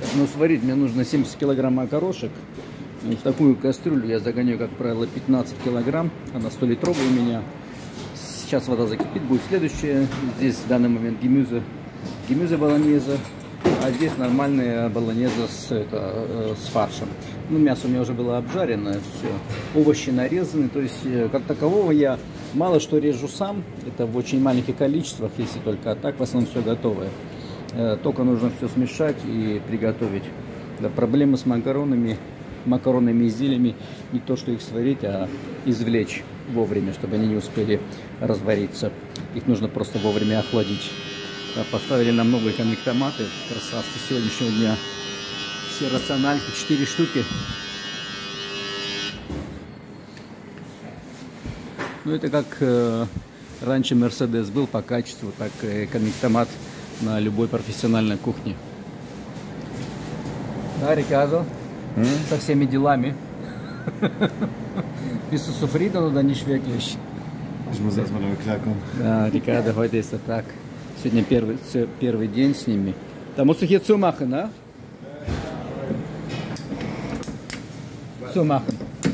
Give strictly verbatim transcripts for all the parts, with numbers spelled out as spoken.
Но сварить мне нужно семьдесят килограмм окорошек. В такую кастрюлю я загоняю, как правило, пятнадцать килограмм. Она сто литровая у меня. Сейчас вода закипит, будет следующее. Здесь в данный момент гемюзе, гемюзе болоньезе. А здесь нормальная болоньезе с, это, с фаршем. Ну, мясо у меня уже было обжарено, все. Овощи нарезаны. То есть, как такового, я мало что режу сам. Это в очень маленьких количествах, если только. А так, в основном, все готовое. Только нужно все смешать и приготовить. Да, проблемы с макаронами, макаронными изделиями не то, что их сварить, а извлечь вовремя, чтобы они не успели развариться. Их нужно просто вовремя охладить. Поставили нам новые конвектоматы, красавцы сегодняшнего дня. Все рациональки, четыре штуки. Ну, это как э, раньше Мерседес был по качеству, так и конвектомат на любой профессиональной кухне. Да, Рикардо? Mm? Со всеми делами. Bist du zufrieden oder nicht wirklich? Ich muss erstmal damit klarkommen. Ja, Ricardo, heute ist der Tag. Сегодня первый, первый день с ними. Da musst du hier zumachen, ne? Zumachen.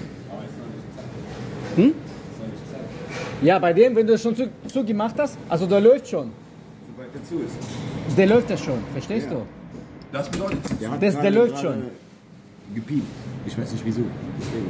Hm? Ja, bei dem, wenn du schon zu, zugemacht hast, also der läuft schon. Sobald der zu ist. Der läuft ja schon, verstehst ja. du? Das bedeutet, der, hat das, der läuft schon. Gepiept. Ich weiß nicht wieso. Deswegen.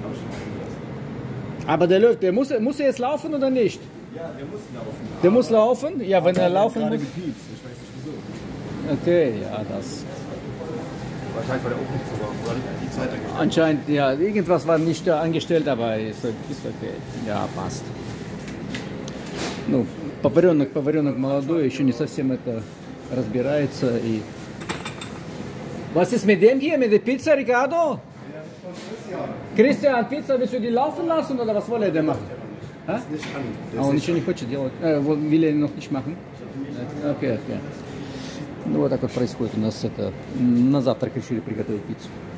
Aber der läuft, der muss, muss er jetzt laufen oder nicht? Ja, der muss laufen. Der muss laufen? Ja, wenn er laufen muss. Gepiept. Ich weiß nicht wieso. Okay, ja, das. Wahrscheinlich war der Ofen nicht so warm, oder? Die Zeit angestellt. Anscheinend, ja, irgendwas war nicht angestellt, aber ist, ist okay. Ja, passt. Ну, поваренок, поваренок молодой, еще не совсем это разбирается. И... Was ist mit dem hier, mit der Pizza, Ricardo? Christian, Pizza, willst du die laufen lassen oder was will er denn machen? А? А он еще не хочет делать? Э, will er noch nicht machen? Окей, окей. Ну вот так вот происходит у нас это. На завтрак решили приготовить пиццу.